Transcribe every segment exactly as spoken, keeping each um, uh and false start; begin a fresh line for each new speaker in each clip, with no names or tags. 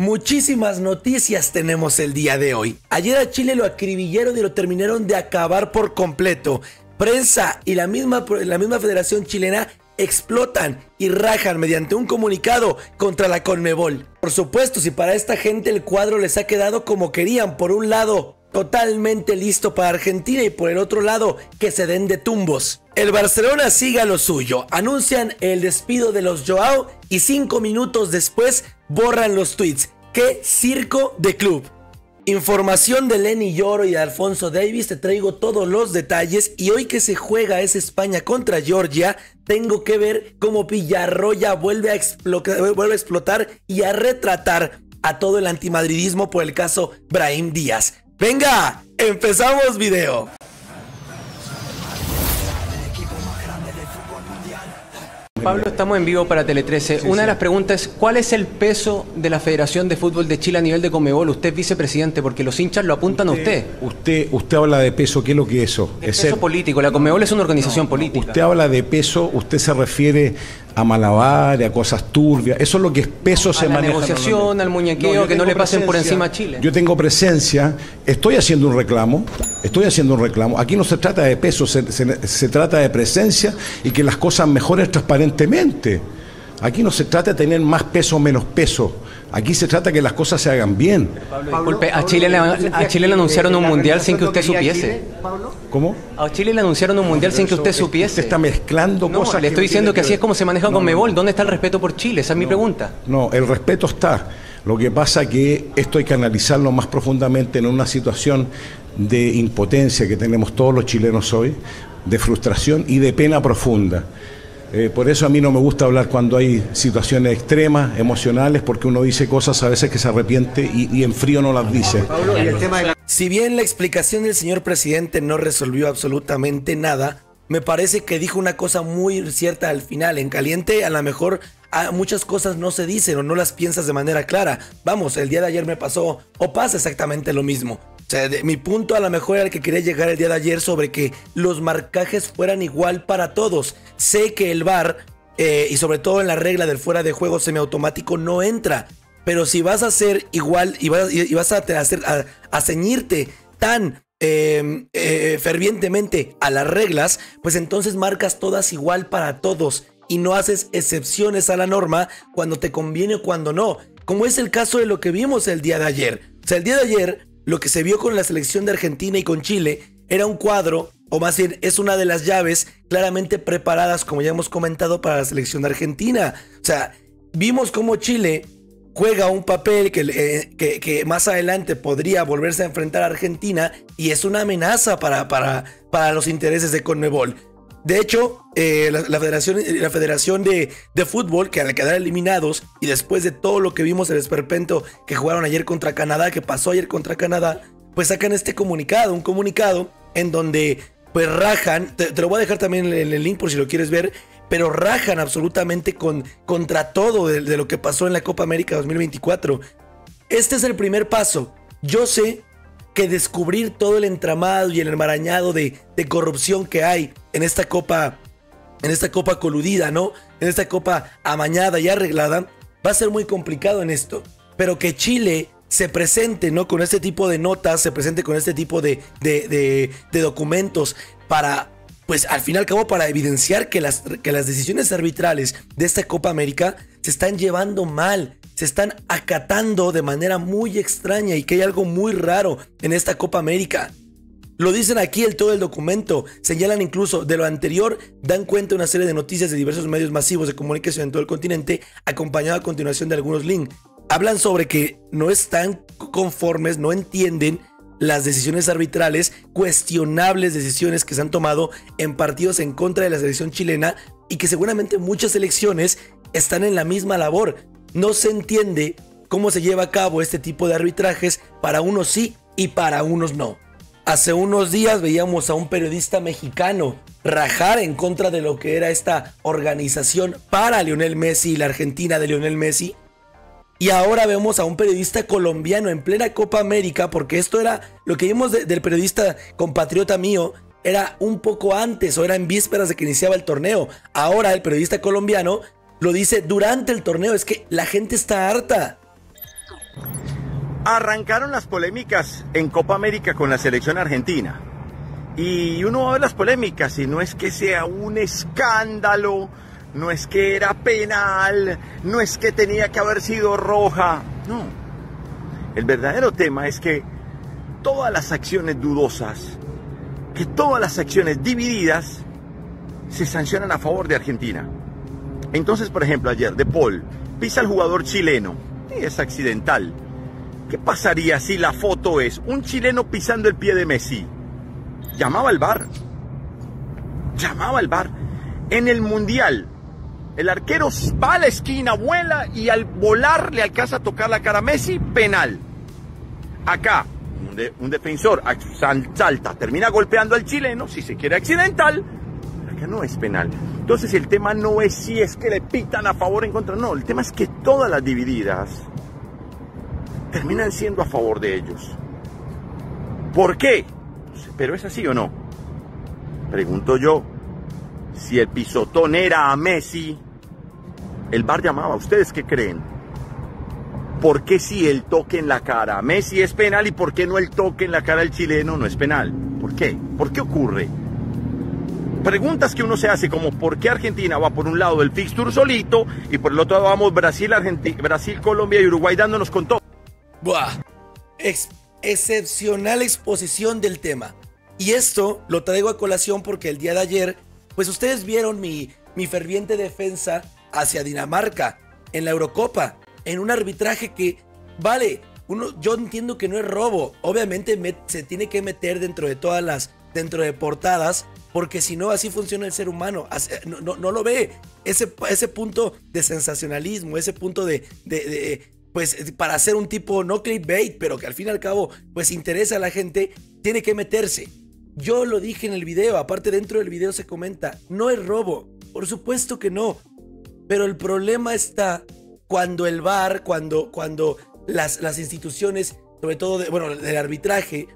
Muchísimas noticias tenemos el día de hoy. Ayer a Chile lo acribillaron y lo terminaron de acabar por completo. Prensa y la misma, la misma Federación Chilena explotan y rajan mediante un comunicado contra la Conmebol. Por supuesto, si para esta gente el cuadro les ha quedado como querían, por un lado totalmente listo para Argentina y por el otro lado que se den de tumbos. El Barcelona sigue a lo suyo, anuncian el despido de los Joao y cinco minutos después borran los tweets. ¡Qué circo de club! Información de Lenny Yoro y de Alfonso Davies, te traigo todos los detalles y hoy que se juega es España contra Georgia, tengo que ver cómo Villarroya vuelve a, vuelve a explotar y a retratar a todo el antimadridismo por el caso Brahim Díaz. ¡Venga! ¡Empezamos video!
Pablo, estamos en vivo para Tele trece. Sí, Una sí. de las preguntas es, ¿cuál es el peso de la Federación de Fútbol de Chile a nivel de Conmebol? Usted es vicepresidente, porque los hinchas lo apuntan
usted,
a usted.
Usted usted habla de peso, ¿qué es lo que es eso?
El
es
peso
ser...
político, la Conmebol es una organización
no,
política.
Usted habla de peso, usted se refiere a malabares, a cosas turbias, eso es lo que es peso, se maneja.
A la negociación, al muñequeo, no, que no le pasen por encima a Chile.
Yo tengo presencia, estoy haciendo un reclamo, estoy haciendo un reclamo. Aquí no se trata de peso, se, se, se trata de presencia y que las cosas mejoren transparentemente. Aquí no se trata de tener más peso o menos peso. Aquí se trata de que las cosas se hagan bien.
Pablo, disculpe, a Chile, le, a Chile le anunciaron un mundial sin que usted supiese.
¿Cómo?
A Chile le anunciaron un mundial sin que usted supiese.
Usted está mezclando
no,
cosas.
Le estoy diciendo que, que así es como se maneja
no,
Conmebol.
no,
¿Dónde está el respeto por Chile? Esa es
no,
mi pregunta.
No, el respeto está. Lo que pasa es que esto hay que analizarlo más profundamente en una situación de impotencia que tenemos todos los chilenos hoy, de frustración y de pena profunda. Eh, por eso a mí no me gusta hablar cuando hay situaciones extremas, emocionales, porque uno dice cosas a veces que se arrepiente y, y en frío no las dice.
Pablo, y el tema de la... Si bien la explicación del señor presidente no resolvió absolutamente nada, me parece que dijo una cosa muy cierta al final. En caliente a lo mejor a muchas cosas no se dicen o no las piensas de manera clara. Vamos, el día de ayer me pasó o pasa exactamente lo mismo. O sea, de, mi punto a lo mejor era el que quería llegar el día de ayer sobre que los marcajes fueran igual para todos. Sé que el V A R, eh, y sobre todo en la regla del fuera de juego semiautomático, no entra. Pero si vas a hacer igual y vas, y vas a, hacer, a, a ceñirte tan eh, eh, fervientemente a las reglas, pues entonces marcas todas igual para todos y no haces excepciones a la norma cuando te conviene o cuando no. Como es el caso de lo que vimos el día de ayer. O sea, el día de ayer... Lo que se vio con la selección de Argentina y con Chile era un cuadro, o más bien es una de las llaves claramente preparadas, como ya hemos comentado, para la selección de Argentina. O sea, vimos cómo Chile juega un papel que, eh, que, que más adelante podría volverse a enfrentar a Argentina y es una amenaza para, para, para los intereses de Conmebol. De hecho, eh, la, la Federación, la federación de, de Fútbol, que al quedar eliminados y después de todo lo que vimos, el esperpento que jugaron ayer contra Canadá, que pasó ayer contra Canadá, pues sacan este comunicado, un comunicado en donde pues rajan, te, te lo voy a dejar también en el link por si lo quieres ver, pero rajan absolutamente con, contra todo de, de lo que pasó en la Copa América dos mil veinticuatro. Este es el primer paso. Yo sé que descubrir todo el entramado y el enmarañado de, de corrupción que hay en esta copa, en esta copa coludida, ¿no? En esta copa amañada y arreglada, va a ser muy complicado en esto. Pero que Chile se presente, ¿no? Con este tipo de notas, se presente con este tipo de, de, de, de documentos para, pues al fin y al cabo, para evidenciar que las, que las decisiones arbitrales de esta Copa América se están llevando mal, se están acatando de manera muy extraña y que hay algo muy raro en esta Copa América. Lo dicen aquí el todo el documento, señalan incluso de lo anterior, dan cuenta una serie de noticias de diversos medios masivos de comunicación en todo el continente, acompañado a continuación de algunos links. Hablan sobre que no están conformes, no entienden las decisiones arbitrales, cuestionables decisiones que se han tomado en partidos en contra de la selección chilena y que seguramente muchas selecciones están en la misma labor. No se entiende cómo se lleva a cabo este tipo de arbitrajes, para unos sí y para unos no. Hace unos días veíamos a un periodista mexicano rajar en contra de lo que era esta organización para Lionel Messi y la Argentina de Lionel Messi. Y ahora vemos a un periodista colombiano en plena Copa América, porque esto era lo que vimos de, del periodista compatriota mío, era un poco antes o era en vísperas de que iniciaba el torneo. Ahora el periodista colombiano lo dice durante el torneo. Es que la gente está harta.
Arrancaron las polémicas en Copa América con la selección argentina. Y uno va a ver las polémicas y no es que sea un escándalo, no es que era penal, no es que tenía que haber sido roja. No. El verdadero tema es que todas las acciones dudosas, que todas las acciones divididas se sancionan a favor de Argentina. Entonces, por ejemplo, ayer De Paul pisa al jugador chileno y es accidental. ¿Qué pasaría si la foto es un chileno pisando el pie de Messi? Llamaba al V A R. Llamaba al V A R. En el Mundial, el arquero va a la esquina, vuela y al volar le alcanza a tocar la cara a Messi, penal. Acá, un, de, un defensor salta, termina golpeando al chileno, si se quiere accidental, acá no es penal. Entonces el tema no es si es que le pitan a favor o en contra, no, el tema es que todas las divididas terminan siendo a favor de ellos. ¿Por qué? ¿Pero es así o no? Pregunto yo, si el pisotón era a Messi, el V A R llamaba. ¿Ustedes qué creen? ¿Por qué si el toque en la cara a Messi es penal y por qué no el toque en la cara del chileno no es penal? ¿Por qué? ¿Por qué ocurre? Preguntas que uno se hace como ¿por qué Argentina va por un lado del fixture solito y por el otro lado vamos Brasil, Argentina, Brasil, Colombia y Uruguay dándonos con todo?
Buah, Ex excepcional exposición del tema. Y esto lo traigo a colación porque el día de ayer, pues ustedes vieron mi, mi ferviente defensa hacia Dinamarca en la Eurocopa, en un arbitraje que, vale, uno, yo entiendo que no es robo, obviamente me, se tiene que meter dentro de todas las, dentro de portadas, porque si no, así funciona el ser humano, así, no, no, no lo ve, ese, ese punto de sensacionalismo, ese punto de, de, de pues para hacer un tipo, no clickbait, pero que al fin y al cabo, pues interesa a la gente, tiene que meterse. Yo lo dije en el video, aparte dentro del video se comenta, no es robo, por supuesto que no, pero el problema está cuando el V A R, cuando, cuando las, las instituciones, sobre todo, de, bueno, del arbitraje,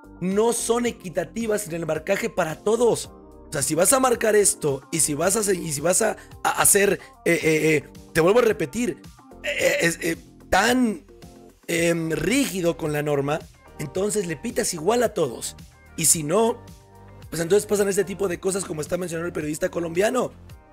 no son equitativas en el marcaje para todos. O sea, si vas a marcar esto y si vas a, y si vas a, a hacer, eh, eh, eh, te vuelvo a repetir, eh, eh, eh, tan eh, rígido con la norma, entonces le pitas igual a todos. Y si no, pues entonces pasan este tipo de cosas como está mencionando el periodista colombiano.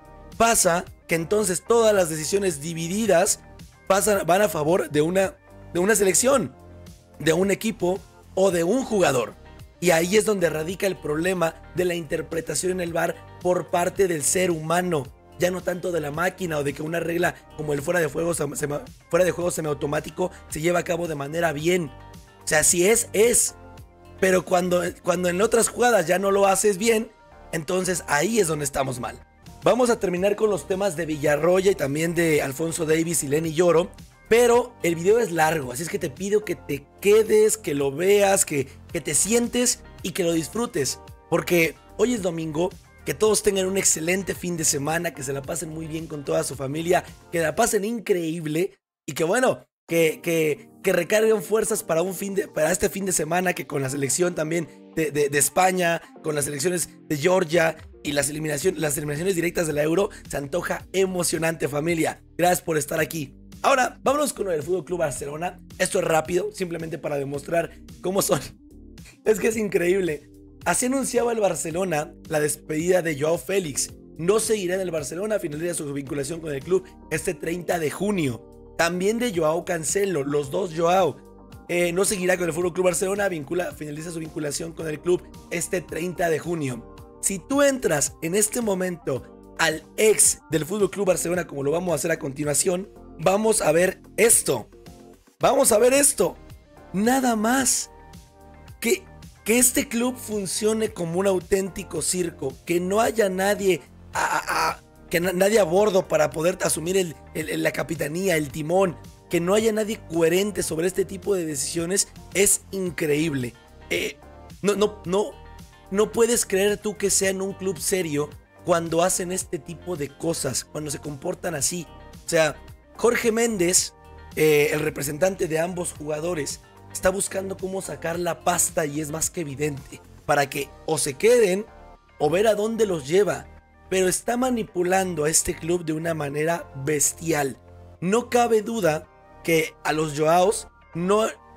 Pasa que entonces todas las decisiones divididas pasan, van a favor de una, de una selección, de un equipo o de un jugador. Y ahí es donde radica el problema de la interpretación en el V A R por parte del ser humano. Ya no tanto de la máquina o de que una regla como el fuera de juego, fuera de juego semiautomático se lleva a cabo de manera bien. O sea, si es, es. Pero cuando, cuando en otras jugadas ya no lo haces bien, entonces ahí es donde estamos mal. Vamos a terminar con los temas de Villarroya y también de Alfonso Davies y Lenny Yoro. Pero el video es largo, así es que te pido que te quedes, que lo veas, que, que te sientes y que lo disfrutes. Porque hoy es domingo, que todos tengan un excelente fin de semana, que se la pasen muy bien con toda su familia, que la pasen increíble y que bueno, que, que, que recarguen fuerzas para, un fin de, para este fin de semana, que con la selección también de, de, de España, con las selecciones de Georgia y las, eliminación, las eliminaciones directas de la Euro, se antoja emocionante, familia. Gracias por estar aquí. Ahora, vámonos con lo del Fútbol Club Barcelona. Esto es rápido, simplemente para demostrar cómo son. Es que es increíble. Así anunciaba el Barcelona la despedida de Joao Félix. No seguirá en el Barcelona, finaliza su vinculación con el club este treinta de junio. También de Joao Cancelo, los dos Joao. Eh, no seguirá con el Fútbol Club Barcelona, vincula, finaliza su vinculación con el club este treinta de junio. Si tú entras en este momento al ex del Fútbol Club Barcelona, como lo vamos a hacer a continuación, vamos a ver esto. Vamos a ver esto. Nada más. Que, que este club funcione como un auténtico circo. Que no haya nadie a, a, a, que na, nadie a bordo para poder asumir el, el, la capitanía, el timón. Que no haya nadie coherente sobre este tipo de decisiones es increíble. Eh, no, no, no, no puedes creer tú que sean un club serio cuando hacen este tipo de cosas, cuando se comportan así. O sea, Jorge Méndez, eh, el representante de ambos jugadores, está buscando cómo sacar la pasta y es más que evidente, para que o se queden o ver a dónde los lleva, pero está manipulando a este club de una manera bestial. No cabe duda que a los Joaos no,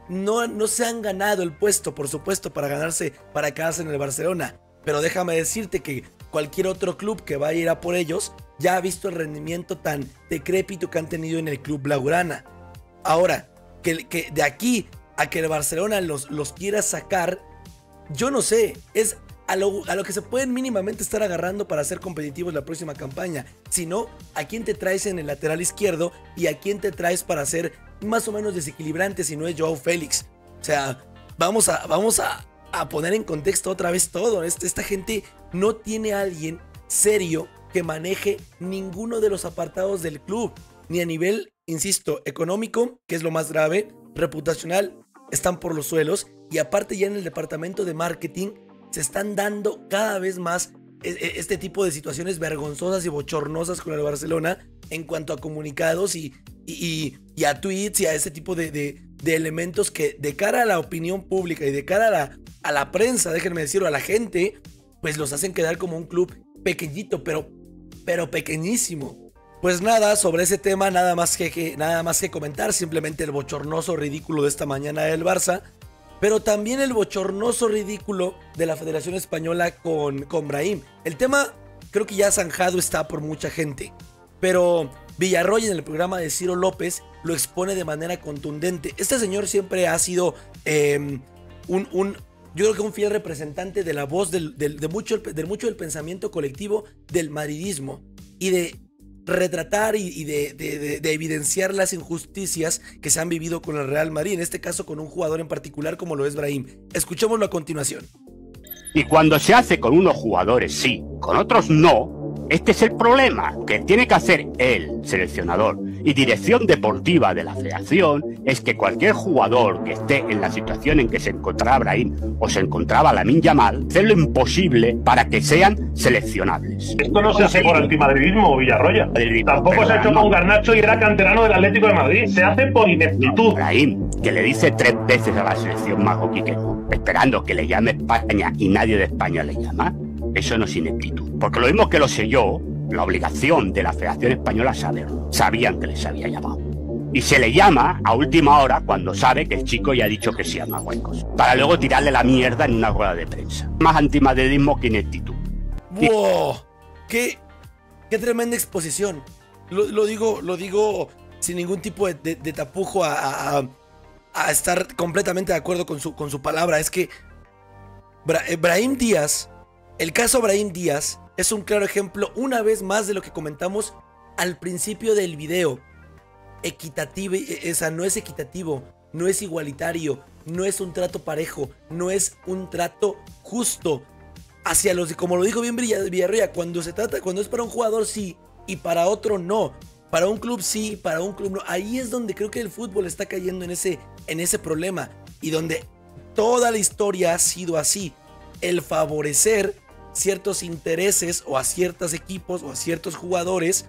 no, no se han ganado el puesto, por supuesto, para ganarse, para quedarse en el Barcelona. Pero déjame decirte que cualquier otro club que vaya a ir a por ellos ya ha visto el rendimiento tan decrépito que han tenido en el club blaugrana. Ahora, que, que de aquí a que el Barcelona los, los quiera sacar, yo no sé, es a lo, a lo que se pueden mínimamente estar agarrando para ser competitivos la próxima campaña. Si no, ¿a quién te traes en el lateral izquierdo y a quién te traes para ser más o menos desequilibrante si no es Joao Félix? O sea, vamos a, vamos a, a poner en contexto otra vez todo. Esta, esta gente no tiene a alguien serio que maneje ninguno de los apartados del club, ni a nivel, insisto, económico, que es lo más grave, reputacional, están por los suelos, y aparte ya en el departamento de marketing se están dando cada vez más este tipo de situaciones vergonzosas y bochornosas con el Barcelona en cuanto a comunicados y, y, y a tweets y a ese tipo de, de, de elementos que de cara a la opinión pública y de cara a la, a la prensa, déjenme decirlo, a la gente, pues los hacen quedar como un club pequeñito, pero, pero pequeñísimo. Pues nada, sobre ese tema nada más que, que, nada más que comentar, simplemente el bochornoso ridículo de esta mañana del Barça, pero también el bochornoso ridículo de la Federación Española con, con Brahim. El tema creo que ya zanjado está por mucha gente, pero Villarroya en el programa de Ciro López lo expone de manera contundente. Este señor siempre ha sido eh, un, un, yo creo que un fiel representante de la voz del, del, de, mucho, de mucho del pensamiento colectivo del madridismo y de retratar y, y de, de, de, de evidenciar las injusticias que se han vivido con el Real Madrid, en este caso con un jugador en particular como lo es Brahim. Escuchémoslo a continuación.
Y cuando se hace con unos jugadores sí, con otros no, este es el problema que tiene que hacer el seleccionador y dirección deportiva de la federación, es que cualquier jugador que esté en la situación en que se encontraba Brahim o se encontraba Lamine Yamal, hacer lo imposible para que sean seleccionables.
Esto no se hace por antimadridismo, Villarroya. Tampoco se ha hecho con Garnacho y era canterano del Atlético de Madrid. Se hace por ineptitud.
Brahim, que le dice tres veces a la selección Marroquí que no, esperando que le llame España y nadie de España le llama, eso no es ineptitud. Porque lo mismo que lo sé yo, la obligación de la Federación Española saberlo. Sabían que les había llamado. Y se le llama a última hora cuando sabe que el chico ya ha dicho que sí a Marruecos, para luego tirarle la mierda en una rueda de prensa. Más antimadridismo que ineptitud.
¡Wow! ¡Qué, qué tremenda exposición! Lo, lo, digo, lo digo sin ningún tipo de, de, de tapujo a, a, a estar completamente de acuerdo con su, con su palabra. Es que Bra Brahim Díaz, el caso Brahim Díaz, es un claro ejemplo, una vez más, de lo que comentamos al principio del video. Equitativo, esa no es equitativo, no es igualitario, no es un trato parejo, no es un trato justo hacia los, como lo dijo bien Villarroya, cuando se trata, cuando es para un jugador sí y para otro no, para un club sí, para un club no. Ahí es donde creo que el fútbol está cayendo en ese, en ese problema, y donde toda la historia ha sido así, el favorecer ciertos intereses o a ciertos equipos o a ciertos jugadores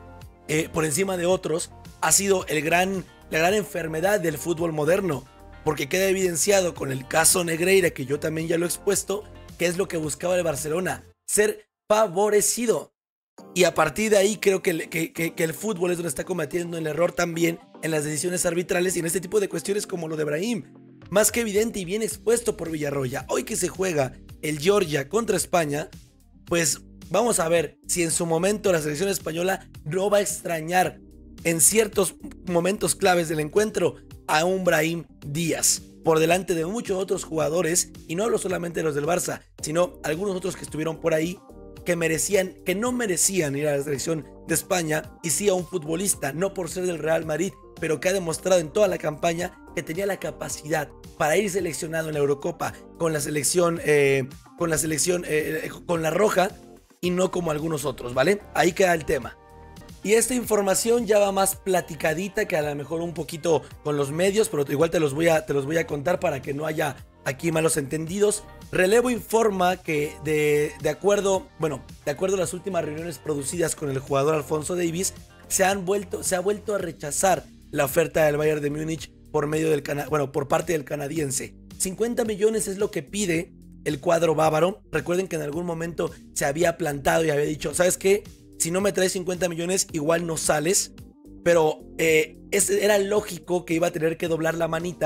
eh, por encima de otros ha sido el gran, la gran enfermedad del fútbol moderno, porque queda evidenciado con el caso Negreira, que yo también ya lo he expuesto, que es lo que buscaba el Barcelona, ser favorecido. Y a partir de ahí creo que, que, que, que el fútbol es donde está cometiendo el error también en las decisiones arbitrales y en este tipo de cuestiones como lo de Brahim. Más que evidente y bien expuesto por Villarroya. Hoy que se juega el Georgia contra España, pues vamos a ver si en su momento la selección española no va a extrañar en ciertos momentos claves del encuentro a un Brahim Díaz, por delante de muchos otros jugadores, y no hablo solamente de los del Barça, sino algunos otros que estuvieron por ahí que merecían, que no merecían ir a la selección de España, y sí a un futbolista, no por ser del Real Madrid, pero que ha demostrado en toda la campaña que tenía la capacidad para ir seleccionado en la Eurocopa con la selección, eh, con la selección, eh, con la roja, y no como algunos otros, ¿vale? Ahí queda el tema. Y esta información ya va más platicadita, que a lo mejor un poquito con los medios, pero igual te los voy a, te los voy a contar para que no haya aquí malos entendidos. Relevo informa que de, de acuerdo, bueno, de acuerdo a las últimas reuniones producidas con el jugador Alphonso Davies, se han vuelto, se ha vuelto a rechazar la oferta del Bayern de Múnich por medio del cana bueno, por parte del canadiense. cincuenta millones es lo que pide el cuadro bávaro. Recuerden que en algún momento se había plantado y había dicho, ¿sabes qué? Si no me traes cincuenta millones, igual no sales. Pero eh, es, era lógico que iba a tener que doblar la manita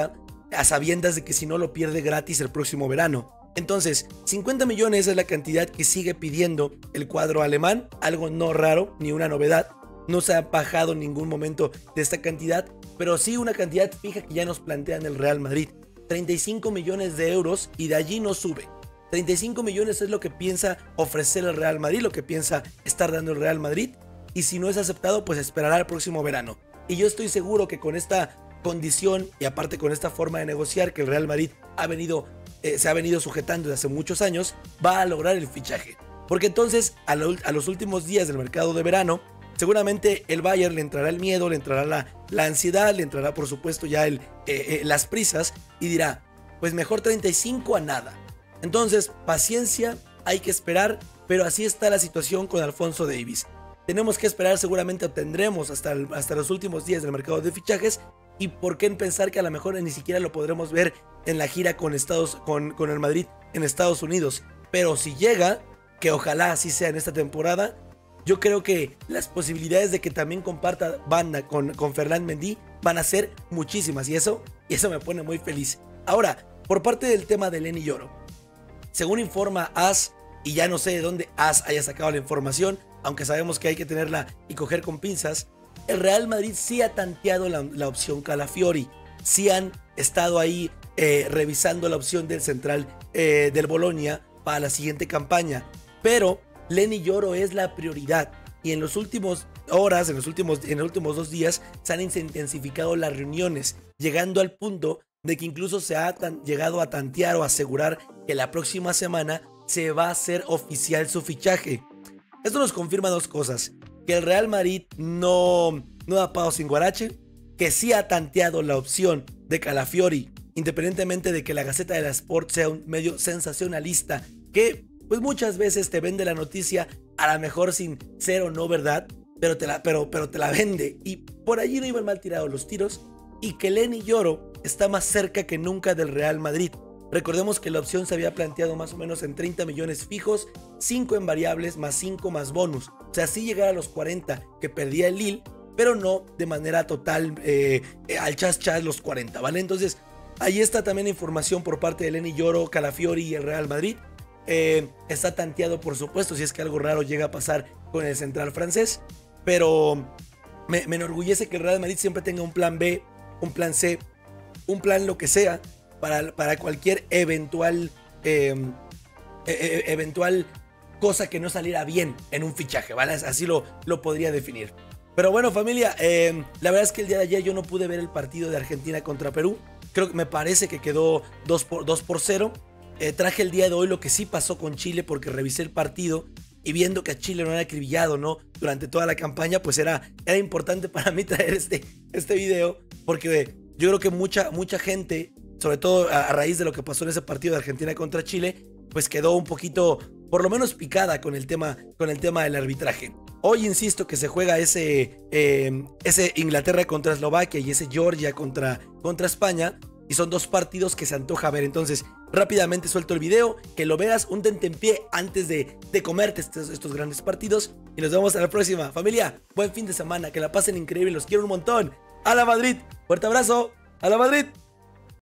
a sabiendas de que si no lo pierde gratis el próximo verano. Entonces, cincuenta millones es la cantidad que sigue pidiendo el cuadro alemán, algo no raro, ni una novedad. No se ha bajado en ningún momento de esta cantidad, pero sí una cantidad fija que ya nos plantean el Real Madrid. treinta y cinco millones de euros y de allí no sube. treinta y cinco millones es lo que piensa ofrecer el Real Madrid, lo que piensa estar dando el Real Madrid. Y si no es aceptado, pues esperará el próximo verano. Y yo estoy seguro que con esta condición y aparte con esta forma de negociar que el Real Madrid ha venido, eh, se ha venido sujetando desde hace muchos años, va a lograr el fichaje. Porque entonces a, lo, a los últimos días del mercado de verano, seguramente el Bayern le entrará el miedo, le entrará la, la ansiedad, le entrará por supuesto ya el, eh, eh, las prisas y dirá, pues mejor treinta y cinco a nada. Entonces, paciencia, hay que esperar, pero así está la situación con Alphonso Davies. Tenemos que esperar, seguramente obtendremos hasta, el, hasta los últimos días del mercado de fichajes y por qué pensar que a lo mejor ni siquiera lo podremos ver en la gira con, Estados, con, con el Madrid en Estados Unidos. Pero si llega, que ojalá así sea en esta temporada, yo creo que las posibilidades de que también comparta banda con, con Ferland Mendy van a ser muchísimas y eso, y eso me pone muy feliz. Ahora, por parte del tema de Leny Yoro, según informa AS, y ya no sé de dónde AS haya sacado la información, aunque sabemos que hay que tenerla y coger con pinzas, el Real Madrid sí ha tanteado la, la opción Calafiori, sí han estado ahí eh, revisando la opción del central eh, del Bolonia para la siguiente campaña, pero Leny Yoro es la prioridad y en los últimos horas, en los últimos, en los últimos dos días se han intensificado las reuniones, llegando al punto de que incluso se ha tan, llegado a tantear o asegurar que la próxima semana se va a hacer oficial su fichaje. Esto nos confirma dos cosas, que el Real Madrid no, no da paso sin guarache, que sí ha tanteado la opción de Calafiori, independientemente de que la Gaceta de la Sport sea un medio sensacionalista, que pues muchas veces te vende la noticia a lo mejor sin ser o no verdad, pero te la, pero, pero te la vende, y por allí no iban mal tirados los tiros, y que Leny Yoro está más cerca que nunca del Real Madrid. Recordemos que la opción se había planteado más o menos en treinta millones fijos, cinco en variables más cinco más bonus. O sea, sí llegar a los cuarenta que perdía el Lille, pero no de manera total eh, al chas chas los cuarenta, ¿vale? Entonces, ahí está también la información por parte de Leny Yoro, Calafiori y el Real Madrid. Eh, está tanteado, por supuesto, si es que algo raro llega a pasar con el central francés, pero me, me enorgullece que el Real Madrid siempre tenga un plan B, un plan C, un plan lo que sea, Para, para cualquier eventual, eh, eh, eventual cosa que no saliera bien en un fichaje, ¿vale? Así lo, lo podría definir. Pero bueno, familia, eh, la verdad es que el día de ayer yo no pude ver el partido de Argentina contra Perú. Creo que me parece que quedó dos por cero. Eh, traje el día de hoy lo que sí pasó con Chile porque revisé el partido y viendo que a Chile no era acribillado, ¿no? Durante toda la campaña, pues era, era importante para mí traer este, este video porque yo creo que mucha, mucha gente, sobre todo a raíz de lo que pasó en ese partido de Argentina contra Chile, pues quedó un poquito, por lo menos picada con el tema, con el tema del arbitraje. Hoy insisto que se juega ese, eh, ese Inglaterra contra Eslovaquia y ese Georgia contra, contra España, y son dos partidos que se antoja ver. Entonces rápidamente suelto el video, que lo veas un tentempié antes de, de comerte estos, estos grandes partidos, y nos vemos a la próxima. Familia, buen fin de semana, que la pasen increíble, los quiero un montón. ¡A la Madrid! ¡Fuerte abrazo! ¡A la Madrid!